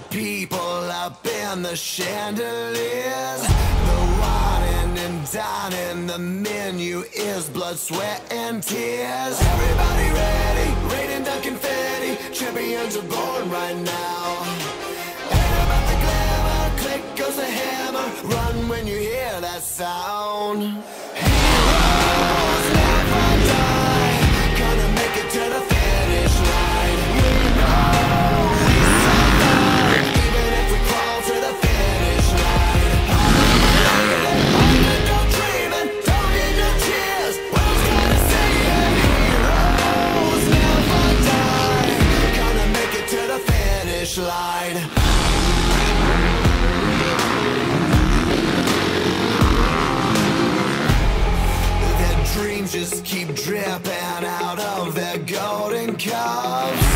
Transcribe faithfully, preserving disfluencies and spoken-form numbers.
people up in the chandeliers. The whining and dining, the menu is blood, sweat, and tears. Everybody ready, raining down confetti. Champions are born right now. Ain't about the glamour, click goes the hammer. Run when you hear that sound. Heroes never die, gonna make it to the finish line. We know we survive, even if we crawl to the finish line. Underdog dreaming, don't need no tears. World's gonna see it. Heroes never die, gonna make it to the finish line. Dreams just keep dripping out of their golden cups.